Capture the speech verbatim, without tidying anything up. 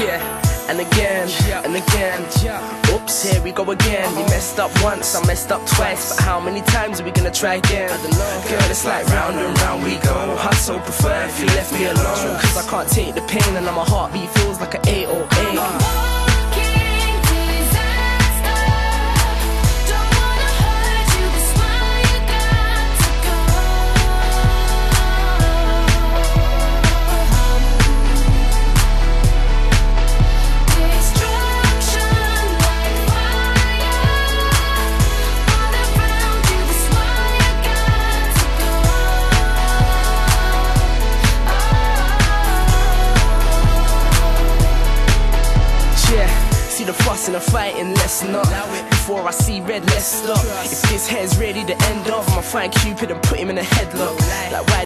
Yeah, and again, and again. Oops, here we go again. You messed up once, I messed up twice, but how many times are we gonna try again? Girl, it's like round and round we go. I so prefer if you left me alone, cause I can't take the pain and now my heartbeat feels like an eight oh eight. See the fuss and the fighting, let's not. Before I see red, let's stop. If this hair's ready to end off, I'ma find Cupid and put him in a headlock. Like why